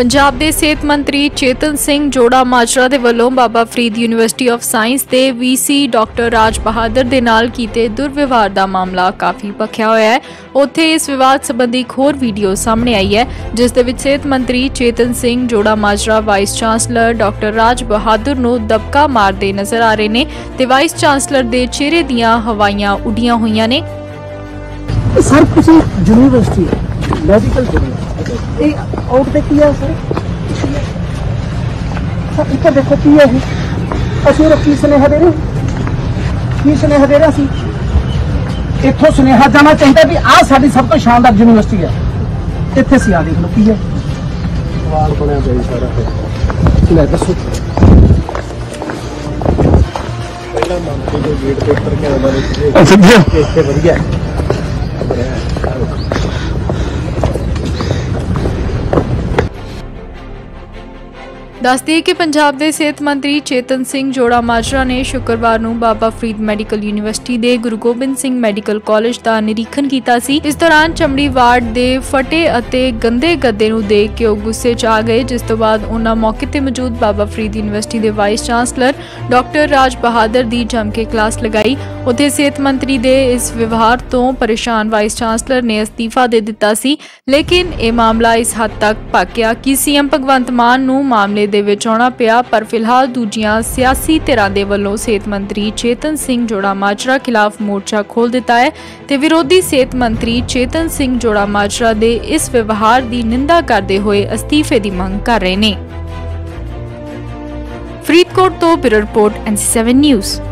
पंजाब के सेहत मंत्री चेतन सिंह जोड़ा माजरा के वलों Baba Farid university of science के VC डॉक्टर राज बहादुर के नाल कीते दुर्व्यवहार का मामला काफ़ी भखिया होया है। उत्थे इस विवाद संबंधी एक होर वीडियो सामने आई है जिस दे विच सेहत मंत्री Chetan Singh Jouramajra vice chancellor doctor Raj Bahadur नूं दबका मारदे नज़र आ रहे ने ते वाइस चांसलर के चेहरे दीआं हवाइयां उड़ियां होईयां ने। सर किसी यूनिवर्सिटी मेडिकल यूनिवर्सिटी आउट पे किया सर इतना देखो की है असि की स्नेहा दे रहे की स्नेहा दे रहे इतों स्नेहा जाना चाहिए भी आ साडी सब तो शानदार यूनिवर्सिटी है इतने सी आ देख लो की है सवाल बनया जाए सारा ले दसो पहला मंत्री जो गेट पे उतर के आना इतने वधिया दस दिए कि पंजाब के सेहत मंत्री चेतन सिंह जोड़ा माजरा ने शुक्रवार नूं बाबा फरीद मैडिकल यूनिवर्सिटी के गुरु गोबिंद सिंह मैडिकल कॉलेज का निरीखण किया सी। इस दौरान चमड़ी वार्ड के फटे अते गंदे गद्दे नूं देख के गुस्से च आ गए जिस तो बाद उन्हां मौके ते मौजूद बाबा फरीद यूनिवर्सिटी के vice chancellor doctor Raj Bahadur की जम के क्लास लगाई। उत्थे सेहत मंत्री के इस व्यवहार तो परेशान वाइस चांसलर ने अस्तीफा दे दिता सी, लेकिन यह मामला इस हद तक पक्या कि सीएम भगवंत मान नूं मामले दे विच आउणा पिया। पर फिलहाल दूजियां सियासी धिरां दे वल्लों सेहत मंत्री चेतन सिंह जोड़ा माजरा खिलाफ मोर्चा खोल दिता है ते विरोधी सेहत मंत्री चेतन सिंह जोड़ा माजरा दे इस व्यवहार की निंदा करते हुए अस्तीफे की मंग कर रहे ने। फरीदकोट तो ब्यूरो रिपोर्ट NC7 न्यूज़।